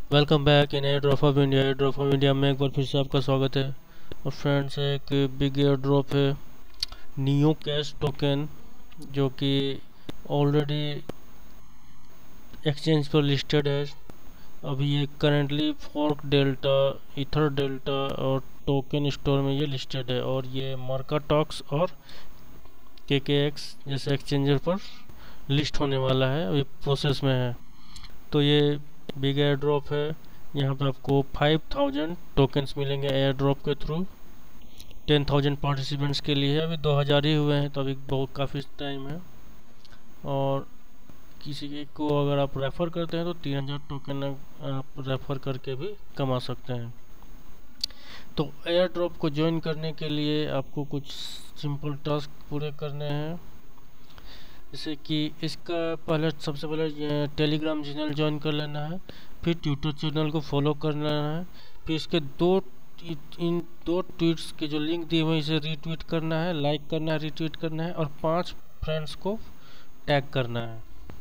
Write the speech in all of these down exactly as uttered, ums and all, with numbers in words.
Welcome back in air drop of India. Air drop of India में एक बार फिर से आपका स्वागत है। और फ्रेंड्स, एक बिग एयर ड्रॉप है नियो कैश टोकन, जो कि ऑलरेडी एक्सचेंज पर लिस्टेड है। अभी ये currently ForkDelta, EtherDelta और टोकन स्टोर में ये लिस्टेड है, और ये मार्काटॉक्स और के के एक्स जैसे एक्सचेंजर पर लिस्ट होने वाला है, अभी प्रोसेस में है। तो ये बिग एयर ड्रॉप है। यहाँ पे आपको फाइव थाउजेंड टोकन्स मिलेंगे एयर ड्रॉप के थ्रू। टेन थाउजेंड पार्टिसिपेंट्स के लिए है, अभी दो हज़ार ही हुए हैं, तो अभी बहुत काफ़ी टाइम है। और किसी के को अगर आप रेफ़र करते हैं तो तीन हज़ार टोकन आप रेफ़र करके भी कमा सकते हैं। तो एयर ड्रॉप को ज्वाइन करने के लिए आपको कुछ सिंपल टास्क पूरे करने हैं, जैसे कि इसका पहले सबसे पहले टेलीग्राम चैनल ज्वाइन कर लेना है, फिर ट्विटर चैनल को फॉलो कर लेना है, फिर इसके दो इन दो ट्वीट्स के जो लिंक दिए हुए हैं इसे रीट्वीट करना है, लाइक करना है, रीट्वीट करना है, और पांच फ्रेंड्स को टैग करना है।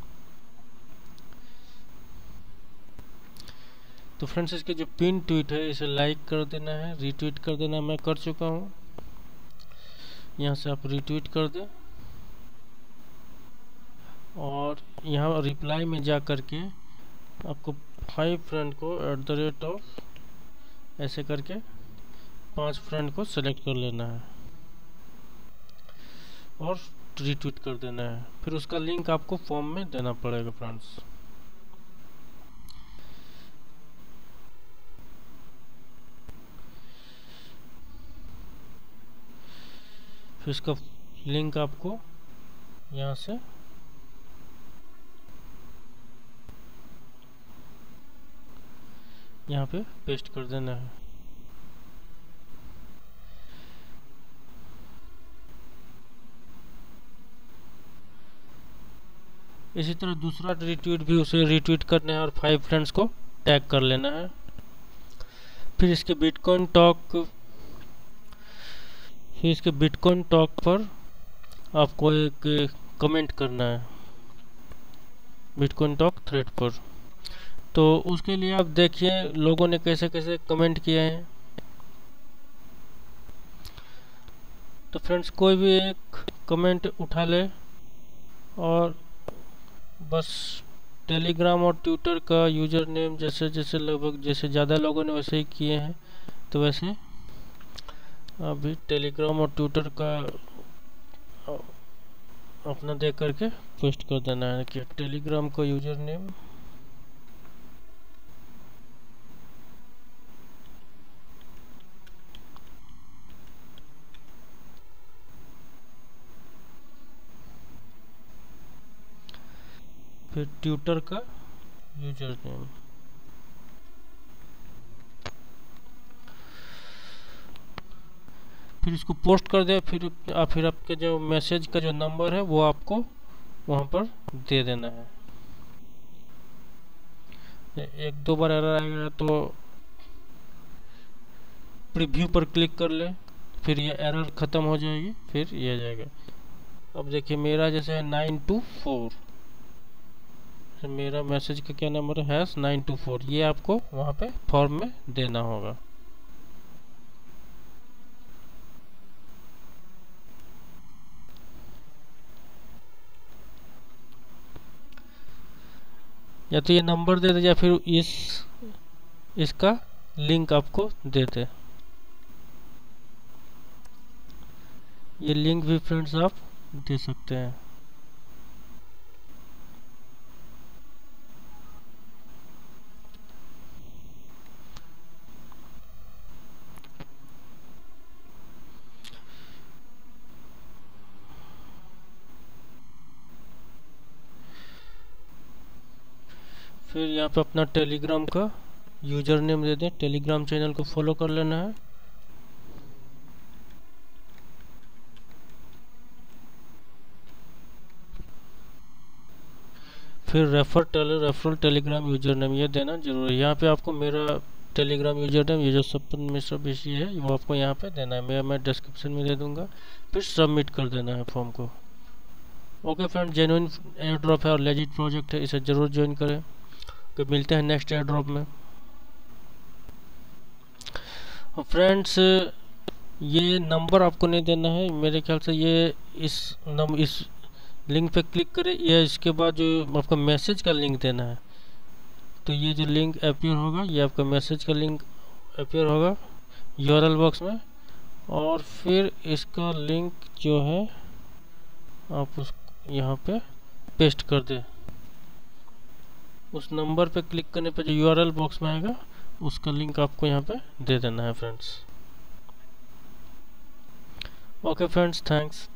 तो फ्रेंड्स, इसके जो पिन ट्वीट है इसे लाइक कर देना है, रीट्वीट कर देना है। मैं कर चुका हूँ, यहाँ से आप रीट्वीट कर दें, और यहाँ रिप्लाई में जा करके आपको फाइव फ्रेंड को एट द रेट ऑफ ऐसे करके पांच फ्रेंड को सेलेक्ट कर लेना है और रीट्वीट कर देना है। फिर उसका लिंक आपको फॉर्म में देना पड़ेगा फ्रेंड्स। फिर इसका लिंक आपको यहाँ से यहाँ पे पेस्ट कर देना है। इसी तरह दूसरा रीट्वीट भी उसे रीट्वीट करना है और फाइव फ्रेंड्स को टैग कर लेना है। फिर इसके बिटकॉइन टॉक फिर इसके बिटकॉइन टॉक पर आपको एक कमेंट करना है, बिटकॉइन टॉक थ्रेड पर। तो उसके लिए आप देखिए लोगों ने कैसे कैसे कमेंट किए हैं। तो फ्रेंड्स, कोई भी एक कमेंट उठा ले, और बस टेलीग्राम और ट्विटर का यूज़र नेम जैसे जैसे लगभग जैसे ज़्यादा लोगों ने वैसे ही किए हैं, तो वैसे अभी टेलीग्राम और ट्विटर का अपना देख करके पोस्ट कर देना है कि टेलीग्राम का यूज़र नेम फिर ट्विटर का यूजर नेम। फिर इसको पोस्ट कर दे। फिर आप फिर आपके जो मैसेज का जो नंबर है वो आपको वहाँ पर दे देना है। एक दो बार एरर आएगा तो प्रीव्यू पर क्लिक कर ले, फिर ये एरर ख़त्म हो जाएगी, फिर ये आ जाएगा। अब देखिए मेरा जैसे है नाइन टू फोर, मेरा मैसेज का क्या नंबर है, नाइन टू फोर। ये आपको वहाँ पे फॉर्म में देना होगा। या तो ये नंबर दे दे या फिर इस इसका लिंक आपको दे दे। ये लिंक भी फ्रेंड्स आप दे सकते हैं। फिर यहाँ पे अपना टेलीग्राम का यूजर नेम दे दें, टेलीग्राम चैनल को फॉलो कर लेना है। फिर refer tell referral Telegram user name ये देना जरूरी है। यहाँ पे आपको मेरा टेलीग्राम यूजर नेम ये जो सपन मिश्रा बेसी है वो आपको यहाँ पे देना है, मैं मैं डिस्क्रिप्शन में दे दूंगा। फिर सबमिट कर देना है फॉर्म को। Okay friend, genuine air drop है और लेजिट प्रोजेक्ट है, इसे ज़रूर ज्वाइन करें। तो मिलते हैं नेक्स्ट एयर ड्रॉप में। फ्रेंड्स ये नंबर आपको नहीं देना है, मेरे ख्याल से ये इस नम इस लिंक पे क्लिक करें या इसके बाद जो आपका मैसेज का लिंक देना है, तो ये जो लिंक अपीयर होगा ये आपका मैसेज का लिंक अपीयर होगा यूआरएल बॉक्स में, और फिर इसका लिंक जो है आप उस यहाँ पे पेस्ट कर दें। उस नंबर पे क्लिक करने पे जो यूआरएल बॉक्स में आएगा उसका लिंक आपको यहाँ पे दे देना है फ्रेंड्स। Okay friends, thanks.